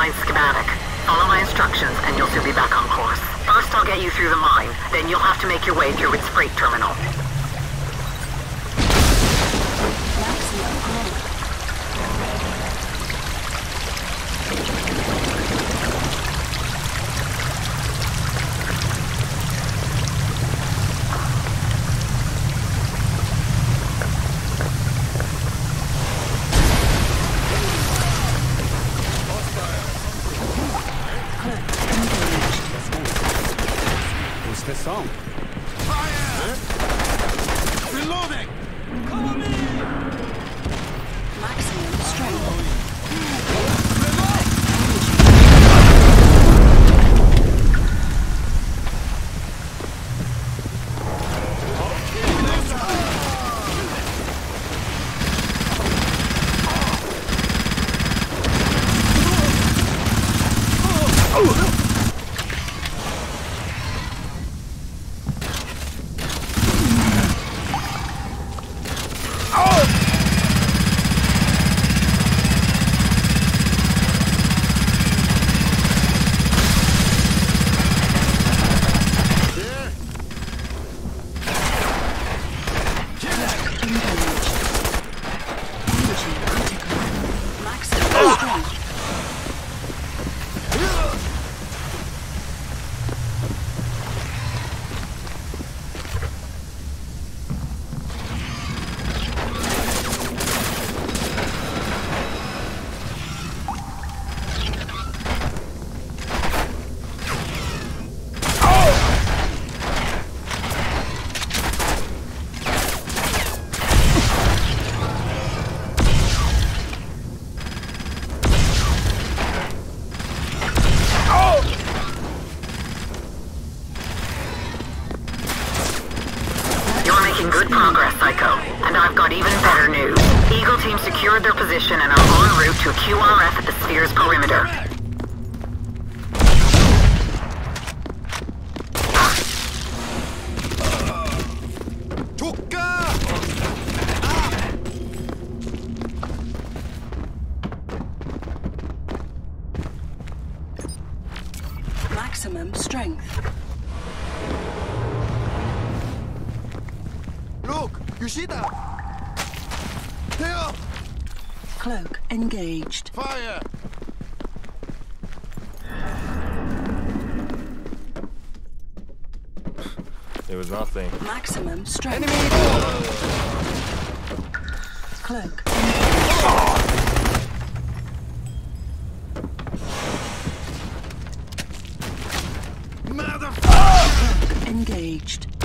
mine schematic. Follow my instructions and you'll soon be back on course. First I'll get you through the mine, then you'll have to make your way through its freight terminal. What's the song? Fire! Reloading! Cover me! Maximum strength. Good progress, Psycho. And I've got even better news. Eagle team secured their position and are en route to a QRF at the sphere's perimeter. Maximum strength. Look! You see that? Here! Cloak engaged. Fire! There was nothing. Maximum strength. Enemy! Cloak Motherfucker! engaged.